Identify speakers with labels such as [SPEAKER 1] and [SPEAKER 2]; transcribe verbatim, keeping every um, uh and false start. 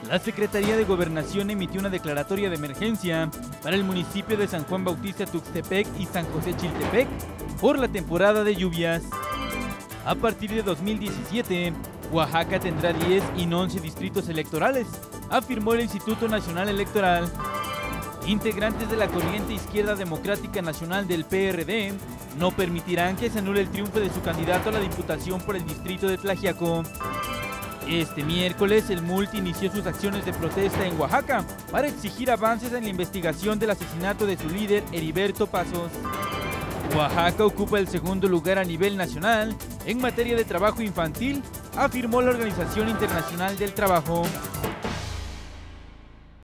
[SPEAKER 1] La Secretaría de Gobernación emitió una declaratoria de emergencia para el municipio de San Juan Bautista Tuxtepec y San José Chiltepec por la temporada de lluvias. A partir de dos mil diecisiete, Oaxaca tendrá diez y no once distritos electorales, afirmó el Instituto Nacional Electoral. Integrantes de la corriente Izquierda Democrática Nacional del P R D no permitirán que se anule el triunfo de su candidato a la diputación por el distrito de Tlaxiaco. Este miércoles, el Multi inició sus acciones de protesta en Oaxaca para exigir avances en la investigación del asesinato de su líder, Heriberto Pasos. Oaxaca ocupa el segundo lugar a nivel nacional en materia de trabajo infantil, afirmó la Organización Internacional del Trabajo.